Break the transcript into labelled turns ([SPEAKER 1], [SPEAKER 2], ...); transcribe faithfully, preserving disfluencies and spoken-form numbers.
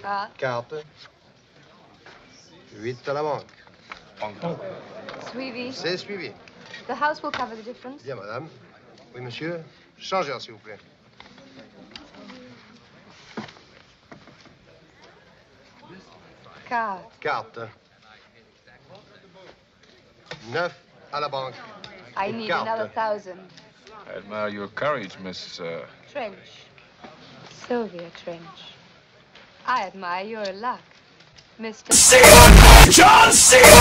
[SPEAKER 1] Ah.
[SPEAKER 2] Carte. huit à la banque.
[SPEAKER 1] Suivi.
[SPEAKER 2] C'est suivi.
[SPEAKER 1] The house will cover the difference.
[SPEAKER 2] Bien, madame. Oui, monsieur. Changeur, s'il vous plaît.
[SPEAKER 1] Carte.
[SPEAKER 2] Carte. Neuf à la banque.
[SPEAKER 1] I
[SPEAKER 2] Et
[SPEAKER 1] need
[SPEAKER 2] carte.
[SPEAKER 1] another thousand.
[SPEAKER 3] I admire your courage, Miss... Uh...
[SPEAKER 1] Trench. Sylvia Trench. I admire your luck, Mister
[SPEAKER 4] John C.